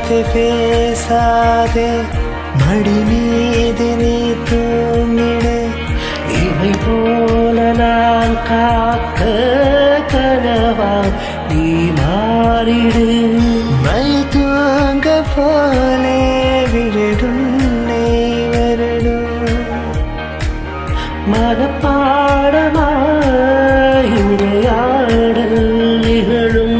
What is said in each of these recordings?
வார்த்தை பேசாதே, மடி மீது நீ தூங்கிடு. இவை போல நான் காக்க கனவா நீ மாறிடு. மை தூங்க போலே விரடும் வருடும் மனப்பாடமாய் உரையாடல் நிகழும்.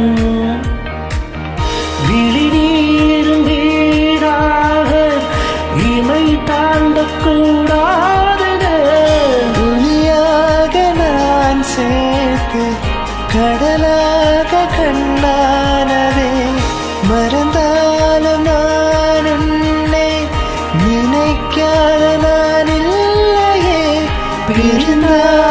விழிநீரும் வீடாக இமை தாண்டக்கூடாது. துளியாக நான் சேர்த்து கடலாக கண்ணானதே. மறந்தாலும் நான் உன்னை நினைக்காத நான் இல்லையே. பிரிந்தால்